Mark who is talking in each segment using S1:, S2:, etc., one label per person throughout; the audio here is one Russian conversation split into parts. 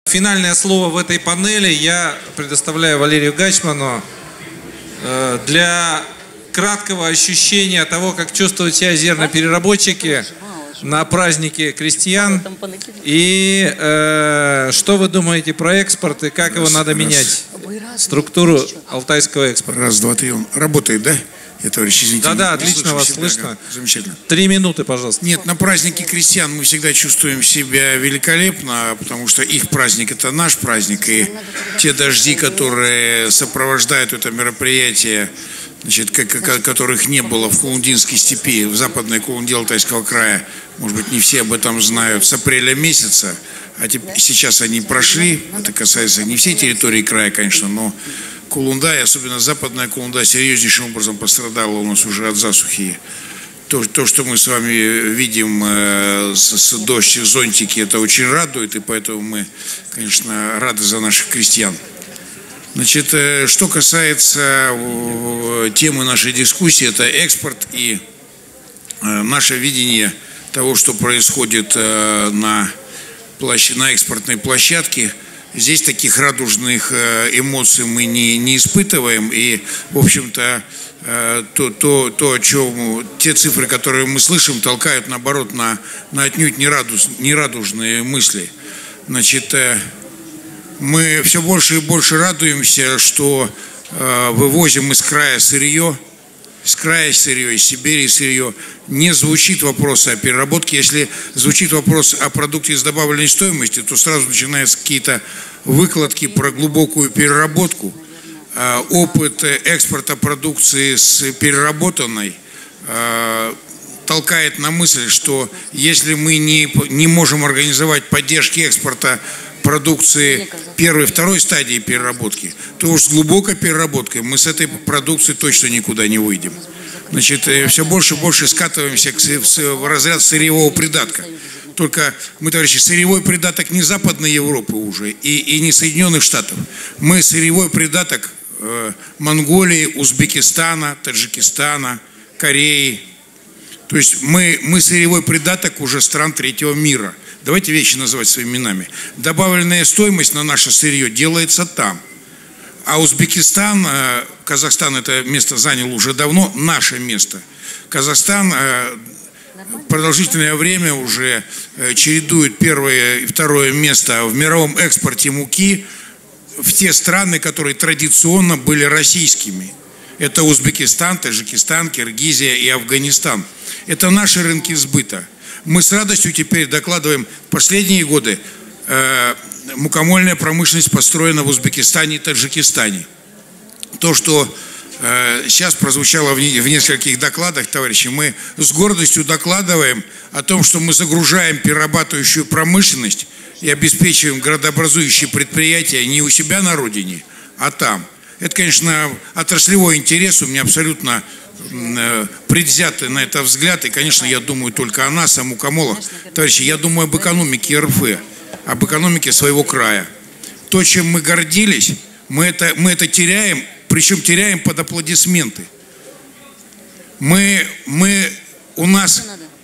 S1: Финальное слово в этой панели я предоставляю Валерию Гачману для краткого ощущения того, как чувствуют себя зернопереработчики на празднике крестьян. И что вы думаете про экспорт и как его надо менять? Структуру алтайского экспорта.
S2: Раз, два, три. Он работает, да? Товарищ, извините.
S1: Да, отлично вас слышно.
S2: Замечательно.
S1: 3 минуты, пожалуйста.
S2: Нет, на празднике крестьян мы всегда чувствуем себя великолепно, потому что их праздник – это наш праздник. И те дожди, которые сопровождают это мероприятие, значит, которых не было в Кулундинской степи, в западной Кулунде Алтайского края, может быть, не все об этом знают, с апреля месяца, а сейчас они прошли, это касается не всей территории края, конечно, но Кулунда, и особенно западная Кулунда, серьезнейшим образом пострадала у нас уже от засухи. То, что мы с вами видим с дождь, зонтики, это очень радует, и поэтому мы, конечно, рады за наших крестьян. Значит, что касается темы нашей дискуссии, это экспорт и наше видение того, что происходит на экспортной площадке. Здесь таких радужных эмоций мы не испытываем, и, в общем-то, о чем те цифры, которые мы слышим, толкают, наоборот, на отнюдь нерадужные мысли. Значит, мы все больше и больше радуемся, что вывозим из края сырье, из Сибири сырье. Не звучит вопрос о переработке. Если звучит вопрос о продукте с добавленной стоимостью, то сразу начинаются какие-то выкладки про глубокую переработку. Опыт экспорта продукции с переработанной толкает на мысль, что если мы не можем организовать поддержки экспорта продукции первой, второй стадии переработки, то уж с глубокой переработкой мы с этой продукцией точно никуда не выйдем. Значит, все больше и больше скатываемся в разряд сырьевого придатка. Только мы, товарищи, сырьевой придаток не Западной Европы уже и не Соединенных Штатов. Мы сырьевой придаток Монголии, Узбекистана, Таджикистана, Кореи. То есть мы сырьевой придаток уже стран третьего мира. Давайте вещи называть своими именами. Добавленная стоимость на наше сырье делается там. А Узбекистан, Казахстан это место занял уже давно, наше место. Казахстан продолжительное время уже чередует первое и второе место в мировом экспорте муки в те страны, которые традиционно были российскими. Это Узбекистан, Таджикистан, Киргизия и Афганистан. Это наши рынки сбыта. Мы с радостью теперь докладываем, последние годы мукомольная промышленность построена в Узбекистане и Таджикистане. То, что сейчас прозвучало в нескольких докладах, товарищи, мы с гордостью докладываем о том, что мы загружаем перерабатывающую промышленность и обеспечиваем градообразующие предприятия не у себя на родине, а там. Это, конечно, отраслевой интерес, у меня абсолютно предвзятый на это взгляд, и, конечно, я думаю только о нас, о мукомолах. Товарищи, я думаю об экономике РФ, об экономике своего края. То, чем мы гордились, мы это теряем, причем теряем под аплодисменты. У нас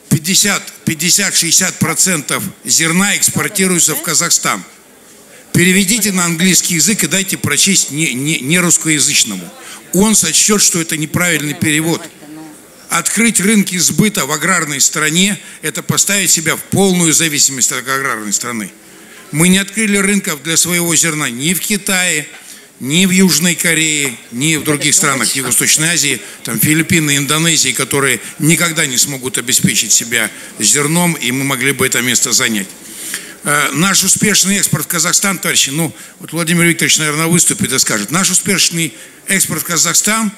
S2: 50-60% зерна экспортируется в Казахстан. Переведите на английский язык и дайте прочесть не русскоязычному. Он сочтет, что это неправильный перевод. Открыть рынки сбыта в аграрной стране – это поставить себя в полную зависимость от аграрной страны. Мы не открыли рынков для своего зерна ни в Китае, ни в Южной Корее, ни в других странах Юго-Восточной Азии, там Филиппины, Индонезии, которые никогда не смогут обеспечить себя зерном, и мы могли бы это место занять. Наш успешный экспорт в Казахстан, товарищи, вот Владимир Викторович, наверное, выступит и скажет, наш успешный экспорт в Казахстан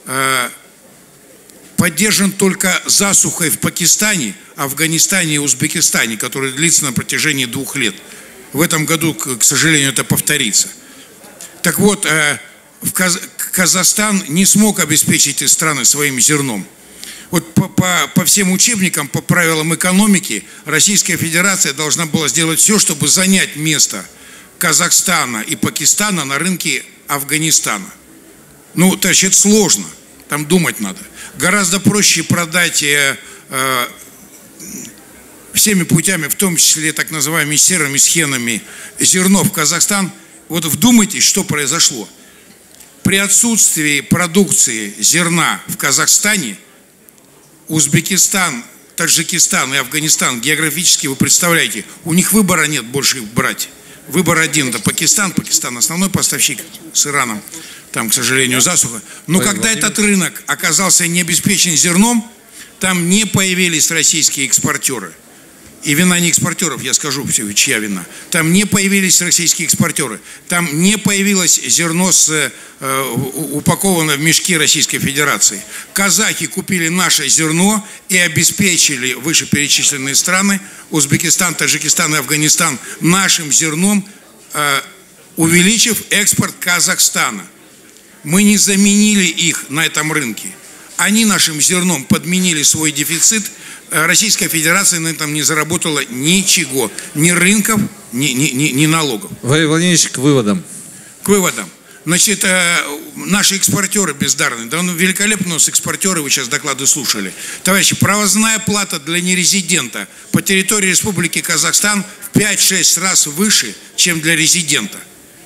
S2: поддержан только засухой в Пакистане, Афганистане и Узбекистане, которая длится на протяжении 2 лет. В этом году, к сожалению, это повторится. Так вот, Казахстан не смог обеспечить эти страны своим зерном. Вот по всем учебникам, по правилам экономики, Российская Федерация должна была сделать все, чтобы занять место Казахстана и Пакистана на рынке Афганистана. Товарищи, это сложно, там думать надо. Гораздо проще продать всеми путями, в том числе так называемыми серыми схемами, зерно в Казахстан. Вот вдумайтесь, что произошло. При отсутствии продукции зерна в Казахстане Узбекистан, Таджикистан и Афганистан географически, вы представляете, у них выбора нет больше их брать. Выбор один – это Пакистан. Пакистан основной поставщик с Ираном. Там, к сожалению, засуха. Но когда этот рынок оказался не обеспечен зерном, там не появились российские экспортеры. И вина не экспортеров, я скажу, чья вина. Там не появились российские экспортеры. Там не появилось зерно, упакованное в мешки Российской Федерации. Казахи купили наше зерно и обеспечили вышеперечисленные страны, Узбекистан, Таджикистан и Афганистан, нашим зерном, увеличив экспорт Казахстана. Мы не заменили их на этом рынке. Они нашим зерном подменили свой дефицит. Российская Федерация на этом не заработала ничего. Ни рынков, ни налогов.
S1: Валерий Владимирович, к выводам.
S2: К выводам. Значит, наши экспортеры бездарные. Да, великолепно у нас экспортеры, вы сейчас доклады слушали. Товарищи, провозная плата для нерезидента по территории Республики Казахстан в 5-6 раз выше, чем для резидента.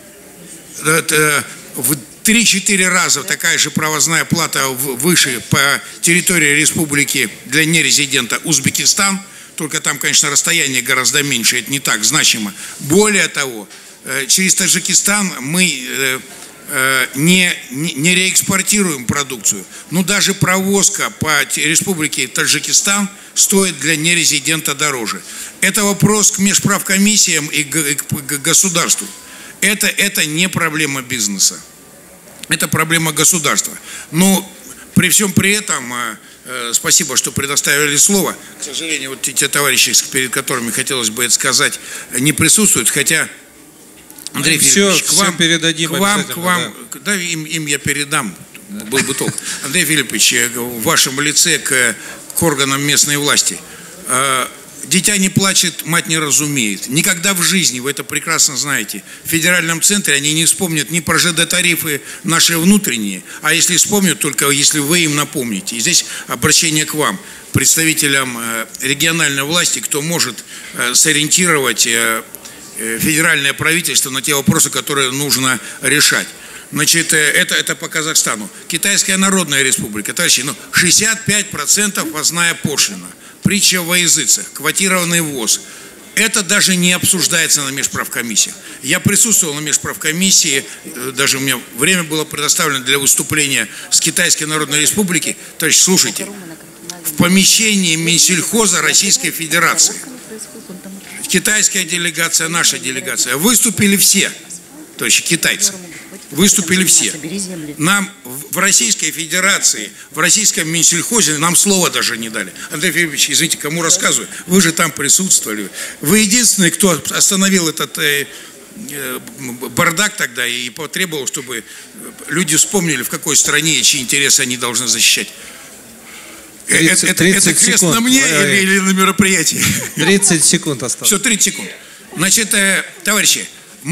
S2: В 3-4 раза такая же провозная плата выше по территории республики для нерезидента Узбекистан, только там, конечно, расстояние гораздо меньше, это не так значимо. Более того, через Таджикистан мы не реэкспортируем продукцию, но даже провозка по республике Таджикистан стоит для нерезидента дороже. Это вопрос к межправкомиссиям и к государству. Это не проблема бизнеса. Это проблема государства. Но при всем при этом, спасибо, что предоставили слово. К сожалению, вот те товарищи, перед которыми хотелось бы это сказать, не присутствуют. Хотя, Андрей Филиппович,
S1: передадим
S2: к вам, да, им я передам, был бы толк. Андрей Филиппович, в вашем лице к органам местной власти. Дитя не плачет, мать не разумеет. Никогда в жизни, вы это прекрасно знаете, в федеральном центре они не вспомнят ни про ЖД-тарифы наши внутренние, а если вспомнят, только если вы им напомните. И здесь обращение к вам, представителям региональной власти, кто может сориентировать федеральное правительство на те вопросы, которые нужно решать. Значит, это по Казахстану. Китайская Народная Республика. Товарищи, 65% ввозная пошлина. Притча во языцах, квотированный ввоз. Это даже не обсуждается на межправкомиссиях. Я присутствовал на межправкомиссии, даже у меня время было предоставлено для выступления с Китайской Народной Республики. Товарищи, слушайте, в помещении Минсельхоза Российской Федерации китайская делегация, наша делегация, выступили все, товарищи, китайцы. Выступили все. Нам в Российской Федерации, в российском Минсельхозе нам слова даже не дали. Андрей Филиппович, извините, кому рассказываю? Вы же там присутствовали. Вы единственный, кто остановил этот бардак тогда и потребовал, чтобы люди вспомнили, в какой стране и чьи интересы они должны защищать.
S1: 30
S2: это крест
S1: секунд.
S2: на мне или на мероприятии?
S1: 30 секунд осталось.
S2: Все, 30 секунд. Значит, товарищи,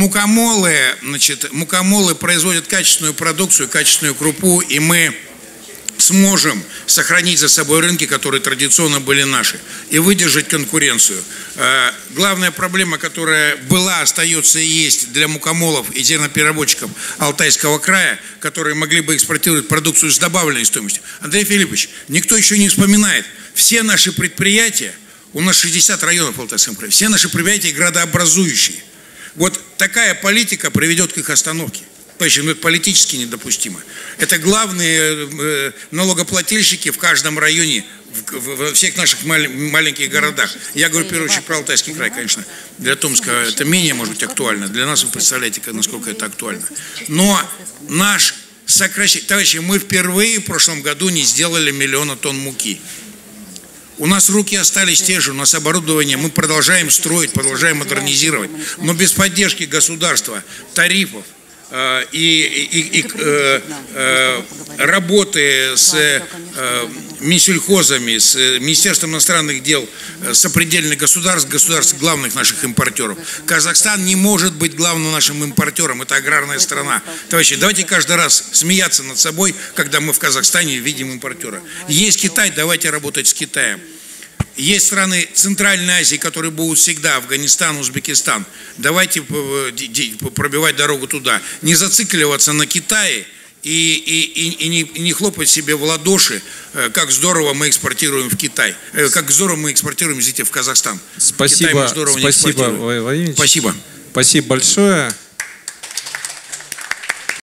S2: мукомолы производят качественную продукцию, качественную крупу, и мы сможем сохранить за собой рынки, которые традиционно были наши, и выдержать конкуренцию. Главная проблема, которая была, остается и есть для мукомолов и зернопереработчиков Алтайского края, которые могли бы экспортировать продукцию с добавленной стоимостью. Андрей Филиппович, никто еще не вспоминает, все наши предприятия, у нас 60 районов в Алтайском крае, все наши предприятия градообразующие. Вот такая политика приведет к их остановке. Точно, это политически недопустимо. Это главные налогоплательщики в каждом районе, во всех наших маленьких городах. Я говорю, в первую очередь, про Алтайский край, конечно. Для Томска это менее, может быть, актуально. Для нас вы представляете, насколько это актуально. Но наш сокращение... Товарищи, мы впервые в прошлом году не сделали 1 миллиона тонн муки. У нас руки остались те же, у нас оборудование, мы продолжаем строить, продолжаем модернизировать. Но без поддержки государства, тарифов и работы с Минсельхозами, с Министерством иностранных дел, сопредельных государств главных наших импортеров. Казахстан не может быть главным нашим импортером, это аграрная страна. Товарищи, давайте каждый раз смеяться над собой, когда мы в Казахстане видим импортера. Есть Китай, давайте работать с Китаем. Есть страны Центральной Азии, которые будут всегда, Афганистан, Узбекистан. Давайте пробивать дорогу туда. Не зацикливаться на Китае и не хлопать себе в ладоши, как здорово мы экспортируем в Китай. Как здорово мы экспортируем, извините, в Казахстан.
S1: Спасибо,
S2: Владимирович.
S1: спасибо.
S2: Спасибо.
S1: Спасибо большое.